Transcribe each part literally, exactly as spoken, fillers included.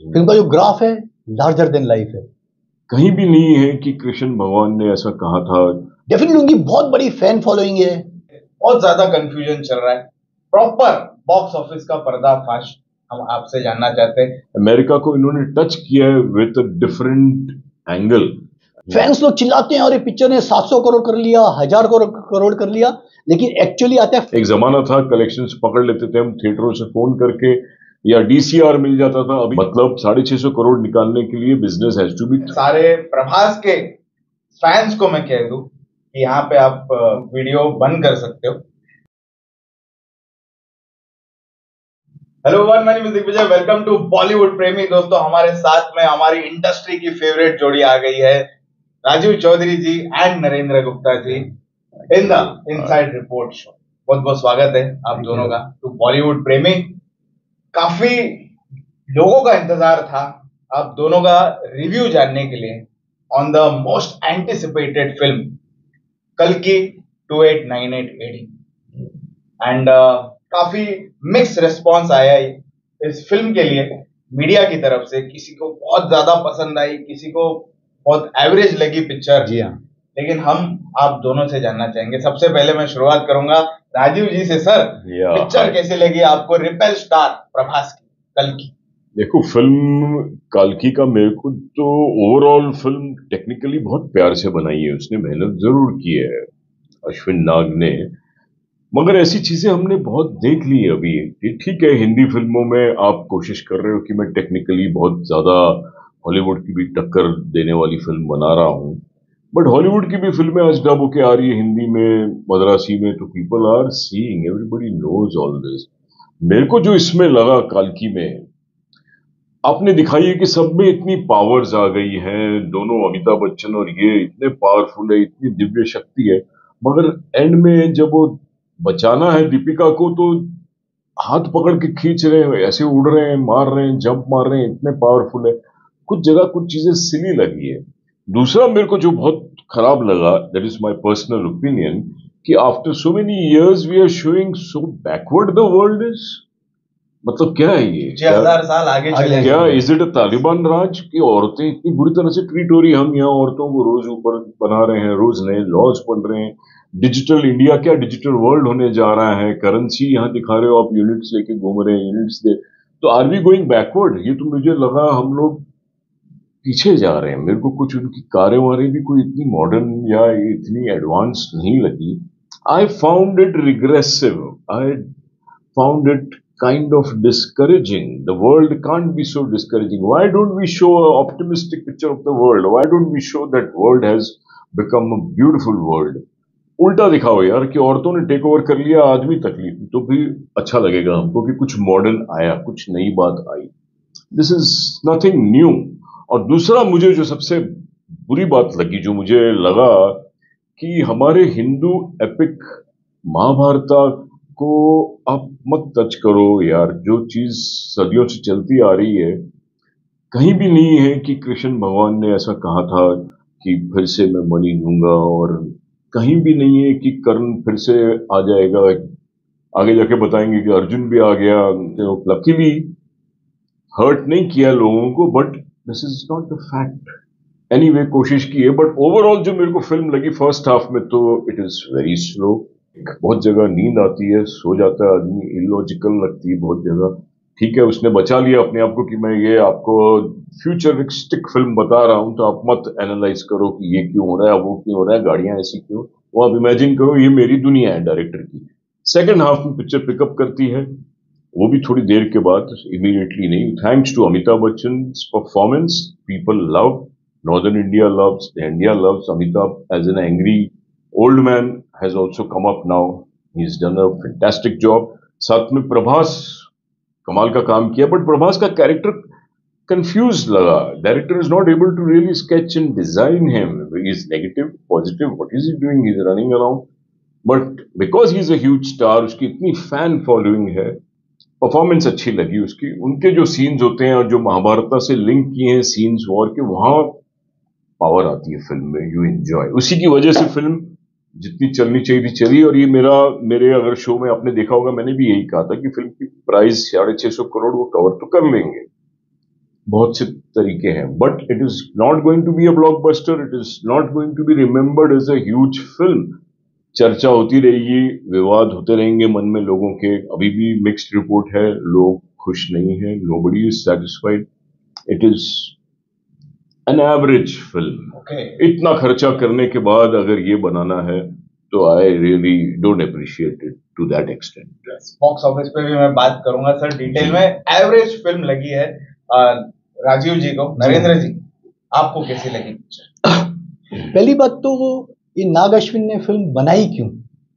Film का जो graph है लार्जर देन लाइफ है। कहीं भी नहीं है कि कृष्ण भगवान ने ऐसा कहा था। डेफिनेटली उनकी बहुत बड़ी फैन फॉलोइंग है। बहुत ज्यादा कंफ्यूजन चल रहा है। प्रॉपर बॉक्स ऑफिस का पर्दाफाश हम आपसे जानना चाहते हैं। अमेरिका को इन्होंने टच किया है विद डिफरेंट एंगल। फैंस लोग चिल्लाते हैं और ये पिक्चर ने सात सौ करोड़ कर लिया, हजार करोड़ कर लिया, लेकिन एक्चुअली आता है। एक जमाना था कलेक्शंस पकड़ लेते थे हम थिएटरों से फोन करके या डीसीआर मिल जाता था। अभी मतलब साढ़े छह सौ करोड़ निकालने के लिए बिजनेस हैज टू बी। सारे प्रभास के फैंस को मैं कह दूं कि यहाँ पे आप वीडियो बंद कर सकते हो। हेलो वन, मैं दिग्विजय, वेलकम टू बॉलीवुड प्रेमी। दोस्तों, हमारे साथ में हमारी इंडस्ट्री की फेवरेट जोड़ी आ गई है, Rajeev Chaudhary ji and Narendra Gupta ji in the inside report show. बहुत बहुत स्वागत है आप दोनों का टू बॉलीवुड प्रेमी। काफी लोगों का इंतजार था आप दोनों का रिव्यू जानने के लिए on the most anticipated film कल्कि two eight nine eight A D and काफी मिक्स रिस्पॉन्स आया इस फिल्म के लिए मीडिया की तरफ से। किसी को बहुत ज्यादा पसंद आई, किसी को बहुत एवरेज लगी पिक्चर। जी हाँ, लेकिन हम आप दोनों से जानना चाहेंगे। सबसे पहले मैं शुरुआत करूंगा राजीव जी से। सर, पिक्चर कैसे लगी आपको? रिपेल स्टार प्रभास की कल्कि। देखो, फिल्म कल्कि का मेरे को तो ओवरऑल फिल्म टेक्निकली बहुत प्यार से बनाई है। उसने मेहनत जरूर की है अश्विन नाग ने, मगर ऐसी चीजें हमने बहुत देख ली है अभी। ठीक है, हिंदी फिल्मों में आप कोशिश कर रहे हो कि मैं टेक्निकली बहुत ज्यादा हॉलीवुड की भी टक्कर देने वाली फिल्म बना रहा हूं, बट हॉलीवुड की भी फिल्में आज डब होके आ रही है हिंदी में, मद्रासी में, तो people are seeing, everybody knows all this. मेरे को जो इसमें लगा कल्कि में, आपने दिखाई है कि सब में इतनी पावर्स आ गई हैं। दोनों अमिताभ बच्चन और ये इतने पावरफुल है, इतनी दिव्य शक्ति है, मगर एंड में जब वो बचाना है दीपिका को तो हाथ पकड़ के खींच रहे हैं, ऐसे उड़ रहे हैं, मार रहे हैं, जंप मार रहे हैं, इतने पावरफुल है। कुछ जगह कुछ चीजें सिली लगी है। दूसरा मेरे को जो बहुत खराब लगा, that is my personal opinion, कि after so many years we are showing so backward the world is. मतलब क्या है ये? छह हजार साल आगे चले क्या इज इट अ तालिबान राज की औरतें इतनी बुरी तरह से ट्रीट हो रही है? हम यहाँ औरतों को रोज ऊपर बना रहे हैं, रोज नए लॉज बन रहे हैं। डिजिटल इंडिया क्या डिजिटल वर्ल्ड होने जा रहा है? करेंसी यहाँ दिखा रहे हो आप, यूनिट्स लेके घूम रहे हैं, यूनिट्स दे, तो आर वी गोइंग बैकवर्ड? ये तो मुझे लगा हम लोग पीछे जा रहे हैं। मेरे को कुछ उनकी कारें वारें भी कोई इतनी मॉडर्न या इतनी एडवांस नहीं लगी। I found it regressive, I found it kind of discouraging. The world can't be so discouraging. Why don't we show an optimistic picture of the world? Why don't we show that world has become a beautiful world? उल्टा दिखाओ यार कि औरतों ने take over कर लिया, आदमी तकलीफ, तो भी अच्छा लगेगा हमको कि कुछ मॉडर्न आया, कुछ नई बात आई। This is nothing new. और दूसरा मुझे जो सबसे बुरी बात लगी, जो मुझे लगा कि हमारे हिंदू एपिक महाभारत को आप मत टच करो यार। जो चीज सदियों से चलती आ रही है, कहीं भी नहीं है कि कृष्ण भगवान ने ऐसा कहा था कि फिर से मैं बलि दूंगा, और कहीं भी नहीं है कि कर्ण फिर से आ जाएगा। आगे जाके बताएंगे कि अर्जुन भी आ गया, लकीली हर्ट नहीं किया लोगों को, but this is not the fact. Anyway, कोशिश की है, बट ओवरऑल जो मेरे को फिल्म लगी फर्स्ट हाफ में, तो इट इज वेरी स्लो। बहुत जगह नींद आती है, सो जाता है आदमी, इलॉजिकल लगती है बहुत जगह। ठीक है, उसने बचा लिया अपने आप को कि मैं ये आपको फ्यूचरिस्टिक फिल्म बता रहा हूं, तो आप मत एनालाइज करो कि ये क्यों हो रहा है, वो क्यों हो रहा है, गाड़ियां ऐसी क्यों। वो आप इमेजिन करो ये मेरी दुनिया है डायरेक्टर की। सेकेंड हाफ में पिक्चर पिकअप करती है, वो भी थोड़ी देर के बाद, इमीडिएटली नहीं। Thanks to Amitabh Bachchan performance, people love, northern India loves, India loves Amitabh as an angry old man has also come up now. He's done a fantastic job. साथ में प्रभास कमाल का काम किया, बट प्रभास का कैरेक्टर कंफ्यूज लगा। Director is not able to really sketch and design him. He is negative, positive, what is he doing? He is running around, but because he is a huge star, उसकी इतनी fan following है, performance अच्छी लगी उसकी। उनके जो scenes होते हैं और जो महाभारत से लिंक किए हैं सीन्स वॉर के, वहां पावर आती है फिल्म में, यू एंजॉय। उसी की वजह से फिल्म जितनी चलनी चाहिए थी चली। और ये मेरा मेरे अगर शो में आपने देखा होगा, मैंने भी यही कहा था कि फिल्म की प्राइस साढ़े छह सौ करोड़ वो कवर तो कर लेंगे। बहुत से तरीके हैं, but it is not going to be a blockbuster, it is not going to be remembered as a huge film. चर्चा होती रहेगी, विवाद होते रहेंगे मन में लोगों के, अभी भी मिक्स्ड रिपोर्ट है, लोग खुश नहीं है, nobody is satisfied. It is an average film. Okay. इतना खर्चा करने के बाद अगर ये बनाना है तो I really don't appreciate it to that extent. Box office पे भी मैं बात करूंगा सर डिटेल में। एवरेज फिल्म लगी है आ, राजीव जी को। नरेंद्र जी, आपको कैसी लगी पिक्चर? पहली बात तो वो ये नाग अश्विन ने फिल्म बनाई क्यों?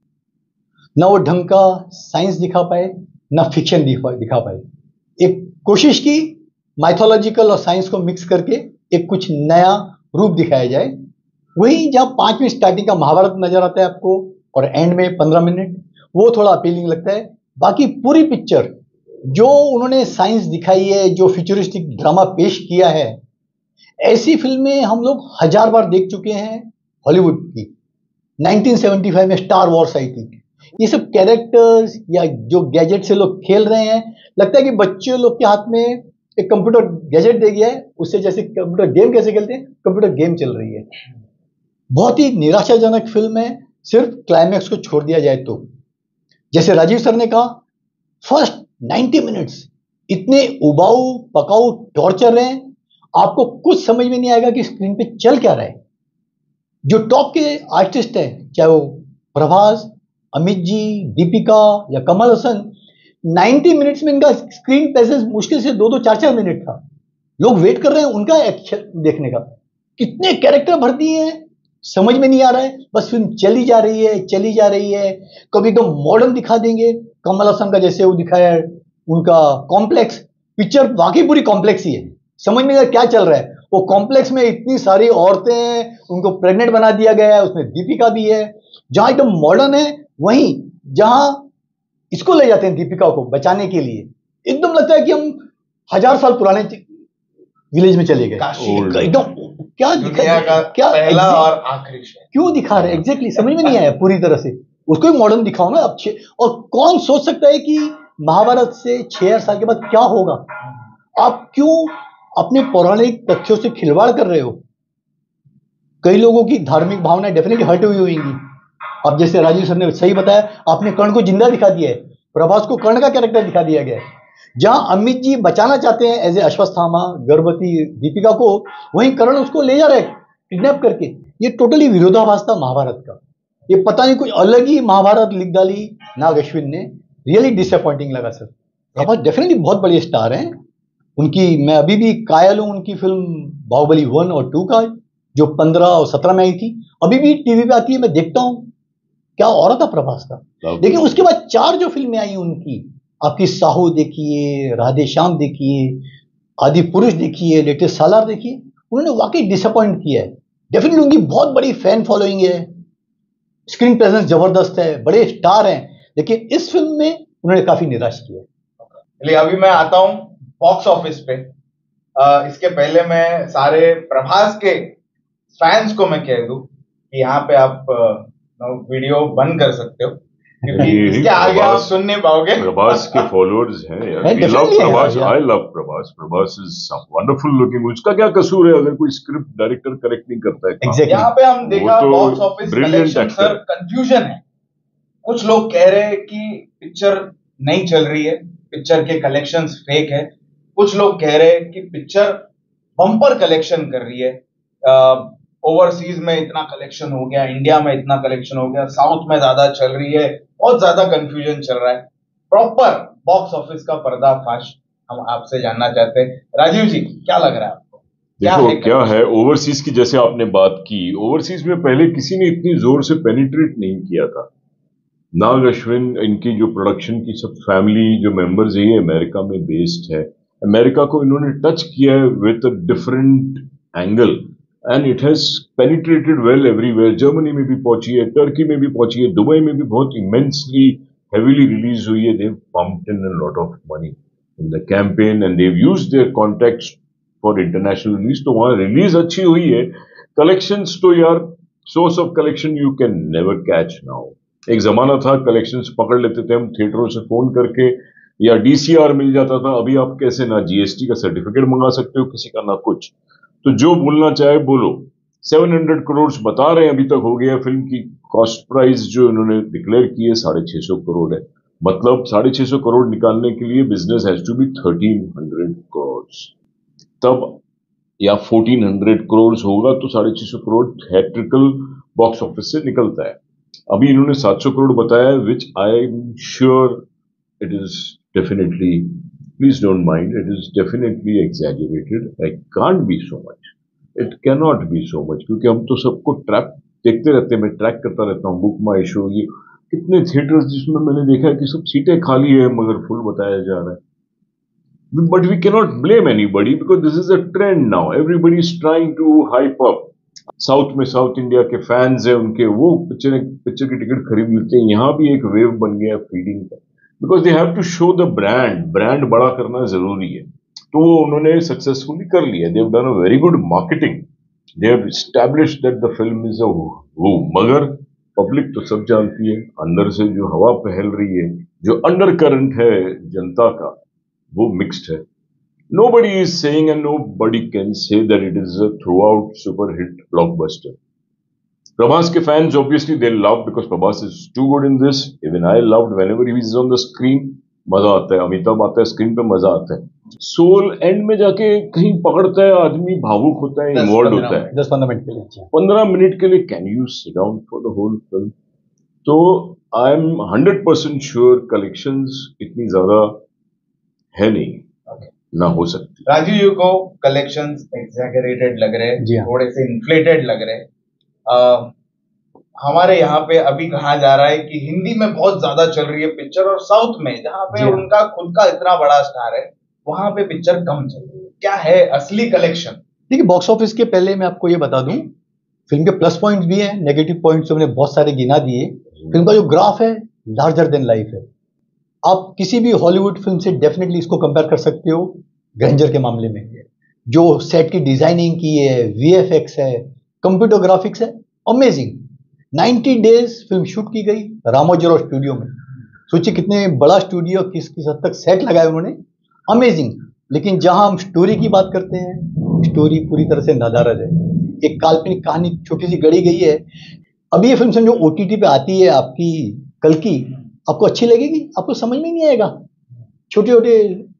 ना वो ढंग का साइंस दिखा पाए, ना फिक्शन दिखा दिखा पाए। एक कोशिश की माइथोलॉजिकल और साइंस को मिक्स करके एक कुछ नया रूप दिखाया जाए। वही जहाँ पांच मिनट स्टार्टिंग का महाभारत नजर आता है आपको और एंड में पंद्रह मिनट, वो थोड़ा अपीलिंग लगता है। बाकी पूरी पिक्चर जो उन्होंने साइंस दिखाई है, जो फ्यूचरिस्टिक ड्रामा पेश किया है, ऐसी फिल्में हम लोग हजार बार देख चुके हैं हॉलीवुड की। नाइनटीन सेवेंटी फाइव में स्टार वॉर्स आई थी। ये सब कैरेक्टर्स या जो गैजेट से लोग खेल रहे हैं, लगता है कि बच्चे लोग के हाथ में एक कंप्यूटर गैजेट दे गया है, उससे जैसे कंप्यूटर गेम कैसे खेलते हैं, कंप्यूटर गेम चल रही है। बहुत ही निराशाजनक फिल्म है, सिर्फ क्लाइमैक्स को छोड़ दिया जाए तो। जैसे राजीव सर ने कहा, फर्स्ट नाइंटी मिनट्स इतने उबाऊ पकाऊ टॉर्चर हैं, आपको कुछ समझ में नहीं आएगा कि स्क्रीन पे चल क्या रहा है। जो टॉप के आर्टिस्ट हैं, चाहे वो प्रभास, अमित जी, दीपिका या कमल हसन, नाइंटी मिनट्स में इनका स्क्रीन प्रेजेंस मुश्किल से दो दो चार चार मिनट था। लोग वेट कर रहे हैं उनका एक्शन देखने का। कितने कैरेक्टर भर दिए हैं, समझ में नहीं आ रहा है। बस फिल्म चली जा रही है चली जा रही है। कभी एकदम मॉडर्न दिखा देंगे, कमल हसन का जैसे वो दिखाया है, उनका कॉम्प्लेक्स। पिक्चर वाकई पूरी कॉम्प्लेक्स ही है, समझ में नहीं आ रहा क्या चल रहा है। वो कॉम्प्लेक्स में इतनी सारी औरतें हैं, उनको प्रेग्नेंट बना दिया गया है, उसमें दीपिका भी है। जहां एकदम मॉडर्न है, वहीं जहां इसको ले जाते हैं दीपिका को बचाने के लिए, एकदम लगता है कि हम हजार साल पुराने विलेज में चले गए। एकदम क्या दुनिया का क्या पहला और आखिरी शहर क्यों दिखा रहे हैं एग्जैक्टली समझ में नहीं आया पूरी तरह से। उसको भी मॉडर्न दिखाओ ना अच्छे। और कौन सोच सकता है कि महाभारत से छह हजार साल के बाद क्या होगा? आप क्यों अपने पौराणिक तथ्यों से खिलवाड़ कर रहे हो? कई लोगों की धार्मिक भावनाएं डेफिनेटली हर्ट हुई होंगी। अब जैसे राजीव सर ने सही बताया, आपने कर्ण को जिंदा दिखा दिया है, प्रभास को कर्ण का कैरेक्टर दिखा दिया गया है। जहां अमित जी बचाना चाहते हैं एज ए अश्वत्थामा गर्भवती दीपिका को, वहीं कर्ण उसको ले जा रहे किडनैप करके। ये टोटली विरोधाभास था महाभारत का। ये पता नहीं कुछ अलग ही महाभारत लिख डाली नाग अश्विन ने। रियली डिसअपॉइंटिंग लगा सर। प्रभास डेफिनेटली बहुत बड़े स्टार हैं उनकी। मैं अभी भी कायल हूं उनकी फिल्म बाहुबली वन और टू का, जो पंद्रह और सत्रह में आई थी। अभी भी टीवी पे आती है, मैं देखता हूं। क्या और था प्रभास का। लेकिन उसके बाद चार जो फिल्में आई उनकी, आपकी साहू देखिए, राधे श्याम देखिए, आदि पुरुष देखिए, लेटेस्ट सालार देखिए, उन्होंने वाकई डिसअपॉइंट किया है। डेफिनेटली उनकी बहुत बड़ी फैन फॉलोइंग है, स्क्रीन प्रेजेंस जबरदस्त है, बड़े स्टार हैं, लेकिन इस फिल्म में उन्होंने काफी निराश किया। चलिए अभी मैं आता हूं बॉक्स ऑफिस पे। आ, इसके पहले मैं सारे प्रभास के फैंस को मैं कह दूं कि यहाँ पे आप वीडियो बंद कर सकते हो, क्योंकि इसके आगे आप सुन नहीं पाओगे। प्रभास के फॉलोअर्स हैं यार। है, We love definitely है प्रभास। यार। I love Prabhas. Prabhas is wonderful looking। उसका क्या कसूर है अगर कोई स्क्रिप्ट डायरेक्टर करेक्ट नहीं करता है? Exactly। यहाँ पे हम देखा वो तो box office brilliant collection actor। Sir confusion है। कुछ लोग कह रहे हैं कि पिक्चर नहीं चल रही है, पिक्चर के कलेक्शंस फेक है। कुछ लोग कह रहे हैं कि पिक्चर बम्पर कलेक्शन कर रही है। ओवरसीज में इतना कलेक्शन हो गया, इंडिया में इतना कलेक्शन हो गया, साउथ में ज्यादा चल रही है। बहुत ज्यादा कंफ्यूजन चल रहा है। प्रॉपर बॉक्स ऑफिस का पर्दाफाश हम आपसे जानना चाहते हैं। राजीव जी, क्या लग रहा है आपको? क्या देखो है क्या है ओवरसीज की, जैसे आपने बात की, ओवरसीज में पहले किसी ने इतनी जोर से पेनिट्रेट नहीं किया था। नाग अश्विन, इनकी जो प्रोडक्शन की सब फैमिली जो मेंबर्स है, ये अमेरिका में बेस्ड है। अमेरिका को इन्होंने टच किया है with a different angle and it has penetrated well everywhere. Germany में भी पहुंची है, टर्की में भी पहुंची है, दुबई में भी बहुत इमेंसली हेवीली रिलीज हुई है। They pumped in a lot of money in the campaign and they used their contacts for international release. तो वहां रिलीज अच्छी हुई है। कलेक्शंस तो यार, source of collection you can never catch now. एक जमाना था कलेक्शंस पकड़ लेते थे हम थिएटरों से फोन करके, या डीसीआर मिल जाता था। अभी आप कैसे ना जीएसटी का सर्टिफिकेट मंगा सकते हो किसी का, ना कुछ। तो जो बोलना चाहे बोलो। सात सौ करोड़ बता रहे हैं अभी तक हो गया। फिल्म की कॉस्ट प्राइस जो इन्होंने डिक्लेयर की है साढ़े छह सौ करोड़ है। मतलब साढ़े छह सौ करोड़ निकालने के लिए business has to be thirteen hundred crore, तब या फोर्टीन हंड्रेड करोड़ होगा तो साढ़े छह सौ करोड़ थिएट्रिकल बॉक्स ऑफिस से निकलता है। अभी इन्होंने सात सौ करोड़ बताया, which I am sure it is definitely, please don't mind, it is definitely exaggerated. I can't be so much, it can not be so much, क्योंकि हम तो सबको ट्रैक देखते रहते हैं। मैं ट्रैक करता रहता हूँ, बुक माई शो, ये कितने थिएटर्स जिसमें मैंने देखा है कि सब सीटें खाली है मगर फुल बताया जा रहा है। But we cannot blame anybody because this is a trend now. Everybody is trying to hype up. South में साउथ इंडिया के फैंस हैं उनके, वो पिक्चर पिक्चर की टिकट खरीद लेते हैं। यहाँ भी एक वेव बन गया है फीडिंग का, because they have to show the brand. Brand बड़ा करना जरूरी है, तो वो उन्होंने सक्सेसफुली कर लिया। They have done a very good marketing, they have established that the film is a वो। मगर पब्लिक तो सब जानती है, अंदर से जो हवा फैल रही है, जो अंडर करंट है जनता का, वो मिक्स्ड है। Nobody is saying and nobody can say that it is a throughout super hit blockbuster. Prabhas के fans obviously they love because Prabhas is too good in this. Even I loved whenever he is on the screen. मजा आता है, अमिताभ आता है screen पे, मजा आता है। सोल एंड में जाके कहीं पकड़ता है, आदमी भावुक होता है, इन्वॉल्व होता है। दस पंद्रह मिनट के लिए पंद्रह मिनट के लिए can you sit down for the whole film? तो I am hundred percent sure collections इतनी ज्यादा है नहीं, ना हो सकती। राजू यू को कलेक्शंस एग्जैगरेटेड लग रहे हैं, थोड़े से इन्फ्लेटेड लग रहे हैं। हमारे यहाँ पे अभी कहा जा रहा है कि हिंदी में बहुत ज्यादा चल रही है पिक्चर, और साउथ में जहाँ पे उनका खुद का इतना बड़ा स्टार है वहां पे पिक्चर कम चल रही है। क्या है असली कलेक्शन? देखिए, बॉक्स ऑफिस के पहले मैं आपको ये बता दूं, फिल्म के प्लस पॉइंट्स भी हैं, नेगेटिव पॉइंट्स हमने बहुत सारे गिना दिए। फिल्म का जो ग्राफ है लार्जर देन लाइफ है। आप किसी भी हॉलीवुड फिल्म से डेफिनेटली इसको कंपेयर कर सकते हो। ग्रैंडर के मामले में जो सेट की डिजाइनिंग की है, वीएफएक्स है, कंप्यूटर ग्राफिक्स है, अमेजिंग। नब्बे डेज फिल्म शूट की गई रामोजीराव स्टूडियो में। सोचिए कितने बड़ा स्टूडियो, किस किस हद तक सेट लगाया उन्होंने, अमेजिंग। लेकिन जहां हम स्टोरी की बात करते हैं, स्टोरी पूरी तरह से नादारद है। एक काल्पनिक कहानी छोटी सी गढ़ी गई है। अभी ये फिल्म समझो ओटीटी पे आती है आपकी कल की, आपको अच्छी लगेगी? आपको समझ में नहीं आएगा। छोटे छोटे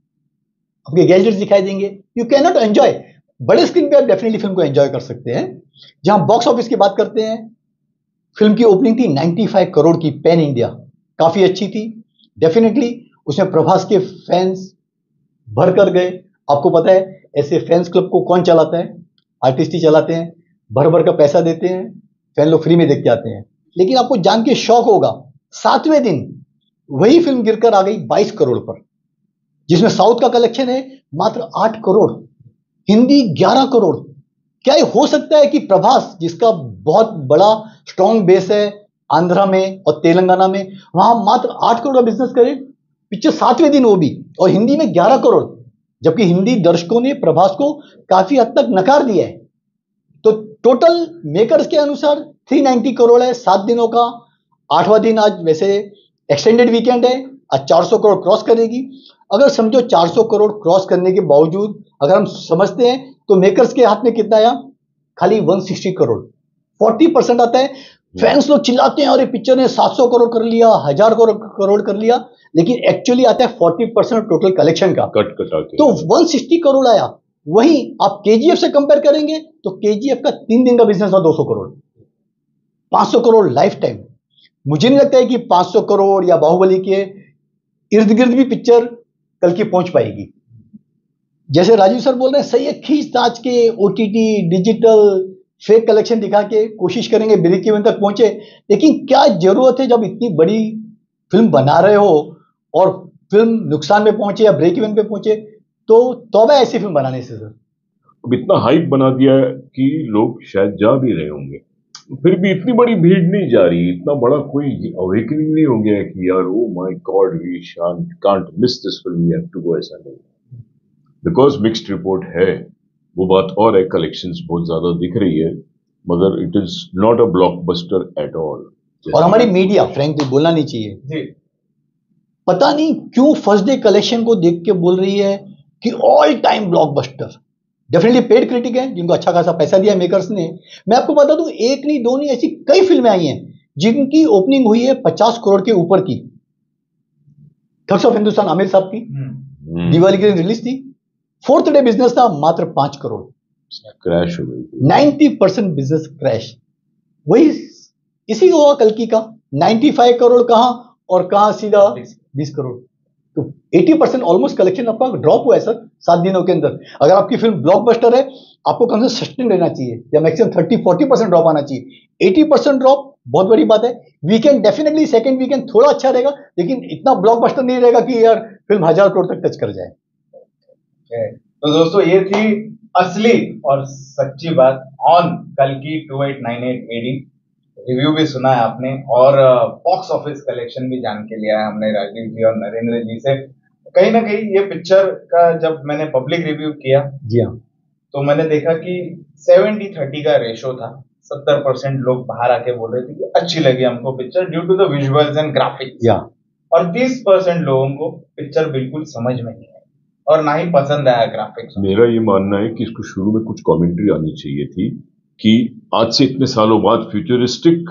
आपके गैजेट्स दिखाई देंगे, यू कैन नॉट एंजॉय। बड़े स्क्रीन पे आप डेफिनेटली फिल्म को एंजॉय कर सकते हैं। जहां बॉक्स ऑफिस की बात करते हैं, फिल्म की ओपनिंग थी पचानवे करोड़ की पैन इंडिया, काफी अच्छी थी डेफिनेटली। उसमें प्रभास के फैंस भर कर गए। आपको पता है ऐसे फैंस क्लब को कौन चलाता है? आर्टिस्ट ही चलाते हैं, भर भर का पैसा देते हैं, फैन लोग फ्री में देख के आते हैं। लेकिन आपको जान के शौक होगा, सातवें दिन वही फिल्म गिरकर आ गई बाईस करोड़ पर, जिसमें साउथ का कलेक्शन है मात्र आठ करोड़, हिंदी ग्यारह करोड़। क्या ये हो सकता है कि प्रभास, जिसका बहुत बड़ा स्ट्रॉन्ग बेस है आंध्रा में और तेलंगाना में, वहां मात्र आठ करोड़ का बिजनेस करे? पिक्चर सातवें दिन वो भी, और हिंदी में ग्यारह करोड़, जबकि हिंदी दर्शकों ने प्रभास को काफी हद तक नकार दिया है। तो टोटल मेकर्स के अनुसार तीन सौ नब्बे करोड़ है सात दिनों का। आठवां दिन आज वैसे एक्सटेंडेड वीकेंड है, आज चार सौ करोड़ क्रॉस करेगी। अगर समझो चार सौ करोड़ क्रॉस करने के बावजूद अगर हम समझते हैं तो मेकर्स के हाथ में कितना आया? खाली एक सौ साठ करोड़, चालीस परसेंट आता है। फैंस लोग चिल्लाते हैं अरे पिक्चर ने सात सौ करोड़ कर लिया, हजार करोड़ कर लिया, लेकिन एक्चुअली आता है चालीस परसेंट टोटल कलेक्शन का, कट कटा के। तो एक सौ साठ करोड़ आया। वहीं आप केजीएफ से कंपेयर करेंगे तो केजीएफ का तीन दिन का बिजनेस था दो सौ करोड़, पांच सौ करोड़ लाइफ टाइम। मुझे नहीं लगता है कि पांच सौ करोड़ या बाहुबली के इर्द गिर्द भी पिक्चर कल की पहुंच पाएगी। जैसे राजीव सर बोल रहे हैं, सही है, खींच ताच के ओटीटी डिजिटल फेक कलेक्शन दिखा के कोशिश करेंगे ब्रेक इवन तक पहुंचे, लेकिन क्या जरूरत है जब इतनी बड़ी फिल्म बना रहे हो और फिल्म नुकसान में पहुंचे या ब्रेक इवन पे पहुंचे, तो तौबा ऐसी फिल्म बनाने से। सर अब इतना हाइप बना दिया है कि लोग शायद जा भी रहे होंगे, फिर भी इतनी बड़ी भीड़ नहीं जा रही, इतना बड़ा कोई अवेकनिंग नहीं हो गया कि यार oh my god we can't miss this film, we have to go. ऐसा नहीं, बिकॉज मिक्स्ड रिपोर्ट है, वो बात और है। कलेक्शंस बहुत ज्यादा दिख रही है मगर it is not a blockbuster at all. और हमारी मीडिया फ्रैंकली बोलना नहीं चाहिए जी, पता नहीं क्यों फर्स्ट डे कलेक्शन को देख के बोल रही है कि all time blockbuster. Definitely paid critic है जिनको अच्छा खासा पैसा दिया मेकर्स ने। मैं आपको बता दूं, एक नहीं दो नहीं, ऐसी कई फिल्में आई हैं जिनकी ओपनिंग हुई है पचास करोड़ के ऊपर की। थग्स ऑफ हिंदुस्तान आमिर साहब की दिवाली के दिन रिलीज थी, फोर्थ डे बिजनेस था मात्र पांच करोड़, क्रैश हो गई। Ninety percent business crash. वही इसी को हुआ कल्कि का, पचानवे करोड़ कहां और कहां सीधा बीस करोड़। तो अस्सी परसेंट ऑलमोस्ट कलेक्शन आपका ड्रॉप हुआ है सर सात दिनों के अंदर। अगर आपकी फिल्म ब्लॉकबस्टर है, आपको कम से सस्टेन रहना चाहिए या maximum thirty forty percent drop आना चाहिए। अस्सी परसेंट ड्रॉप बहुत बड़ी बात है। वीकेंड डेफिनेटली सेकंड वीकेंड थोड़ा अच्छा रहेगा, लेकिन इतना ब्लॉकबस्टर नहीं रहेगा कि यार फिल्म हजार करोड़ तक टच कर जाए। तो दोस्तों ये थी असली और सच्ची बात ऑन कल्कि two eight nine eight A D. Review भी सुना है आपने और बॉक्स ऑफिस कलेक्शन भी जान के लिया है हमने राजीव जी और नरेंद्र जी से। कहीं ना कहीं ये पिक्चर का जब मैंने पब्लिक रिव्यू किया जी हाँ, तो मैंने देखा कि सेवेंटी थर्टी का रेशो था। सत्तर परसेंट लोग बाहर आके बोल रहे थे कि अच्छी लगी हमको picture due to the visuals and graphics, या और तीस परसेंट लोगों को पिक्चर बिल्कुल समझ में नहीं आई और ना ही पसंद आया ग्राफिक्स। मेरा ये मानना है कि इसको शुरू में कुछ कमेंट्री आनी चाहिए थी कि आज से इतने सालों बाद फ्यूचरिस्टिक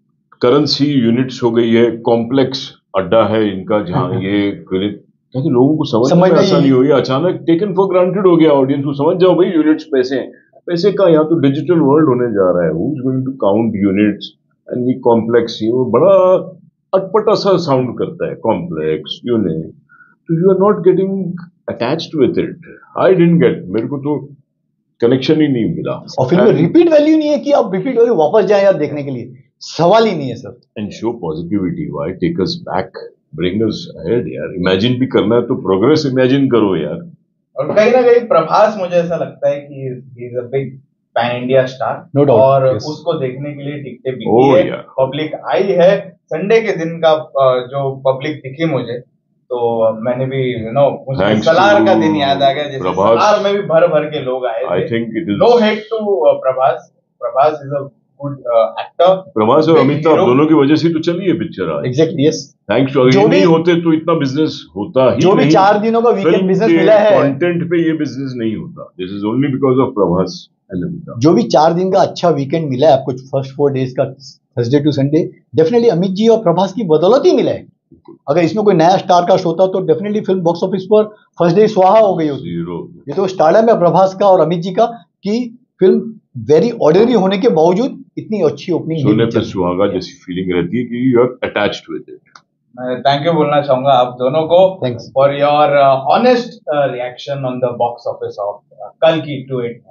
करेंसी यूनिट्स हो गई है, कॉम्प्लेक्स अड्डा है इनका जहां ये ताकि लोगों को समझ में आसानी हुई। अचानक टेकन फॉर ग्रांटेड हो गया ऑडियंस को, समझ जाओ भाई यूनिट्स पैसे हैं, पैसे का यहाँ तो डिजिटल वर्ल्ड होने जा रहा है। Who is going to count units and ये कॉम्प्लेक्स, ये वो बड़ा अटपटा सा साउंड करता है, कॉम्प्लेक्स यूनिट, तो you are not getting attached with it. I didn't get, मेरे को तो कनेक्शन ही नहीं मिला। और फिल्म में रिपीट वैल्यू नहीं है कि आप रिपीट वैल्यू वापस जाए यार देखने के लिए, सवाल ही नहीं है sir. And show positivity, why take us back, bring us ahead यार। इमेजिन भी करना है तो प्रोग्रेस इमेजिन करो यार। और कहीं ना कहीं प्रभास मुझे ऐसा लगता है कि he is a big pan India star, No doubt, और yes. उसको देखने के लिए टिकटें बिकी Oh, है, yeah. पब्लिक आई है। संडे के दिन का जो पब्लिक दिखी मुझे, तो मैंने भी यू नो मुझे Thanks सलार to का दिन याद आ गया, जैसे प्रभास। सलार में भी भर भर के लोग आए आई थे। Think it is no hate to Prabhas, Prabhas is a good actor. Prabhas और अमिताभ दोनों की वजह से तो चली है पिक्चर आज। Exactly, yes. थैंक्स टू, जो अगर भी- नहीं होते तो इतना बिजनेस होता ही जो भी नहीं। चार दिनों का वीकेंड फिल्म बिजनेस के मिला है, कंटेंट पे ये बिजनेस नहीं होता। This is only because of Prabhas and Amitabh. जो भी चार दिन का अच्छा वीकेंड मिला है आपको, फर्स्ट फोर डेज का Thursday to Sunday, definitely Amit ji और प्रभास की बदौलत ही मिला है। अगर इसमें कोई नया स्टार कास्ट होता तो डेफिनेटली फिल्म बॉक्स ऑफिस पर फर्स्ट डे स्वाहा हो गई होती। जीरो। ये तो स्टारडम है प्रभास का और अमित जी का कि फिल्म वेरी ऑर्डिनरी होने के बावजूद इतनी अच्छी ओपनिंग सोने पे सुहागा जैसी फीलिंग रहती है कि you are attached with it. मैं थैंक यू बोलना चाहूंगा आप दोनों को Thanks. For your honest reaction on the box office of कल्कि टू एट